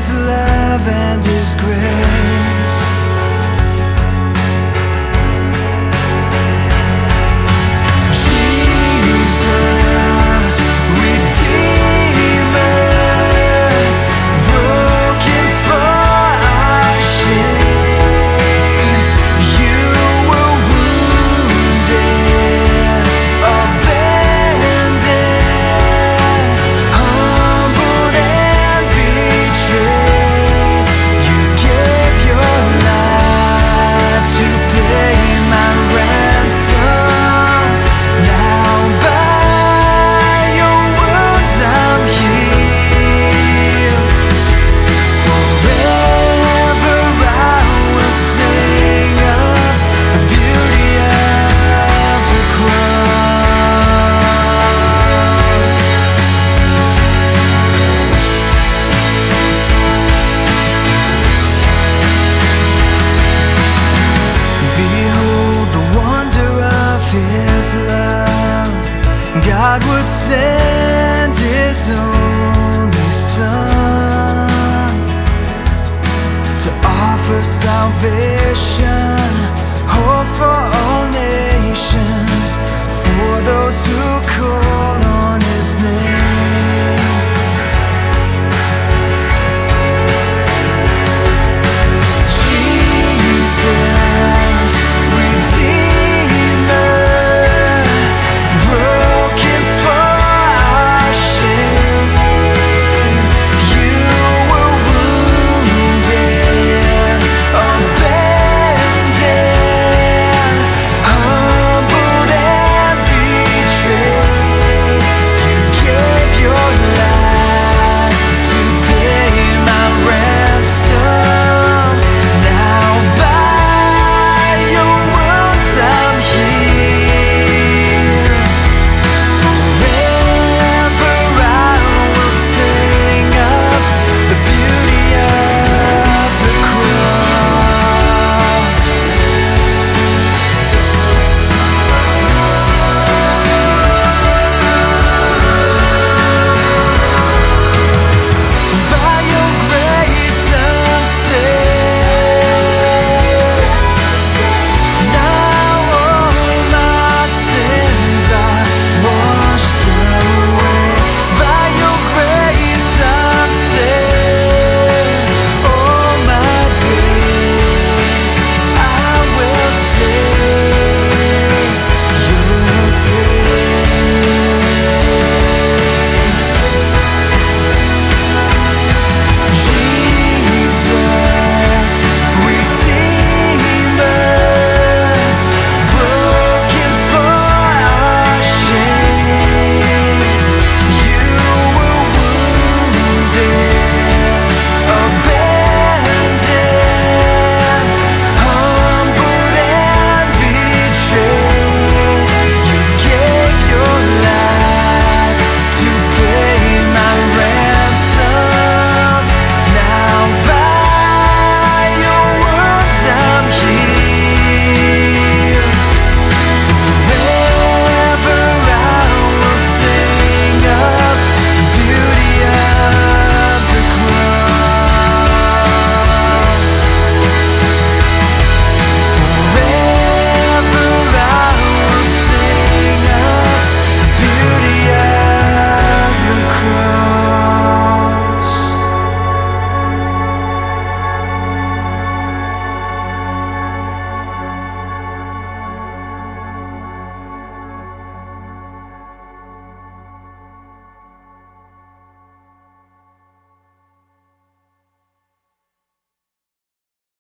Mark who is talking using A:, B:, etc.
A: His love and His grace. Jesus, Redeemer, broken for our shame. You were wounded, abandoned, humbled and betrayed. You gave your life to pay my ransom. Now by your wounds I'm healed. Forever I will sing of the beauty of the cross. Behold the wonder of His love. God would send His only Son to offer salvation, hope for all nations, for those who call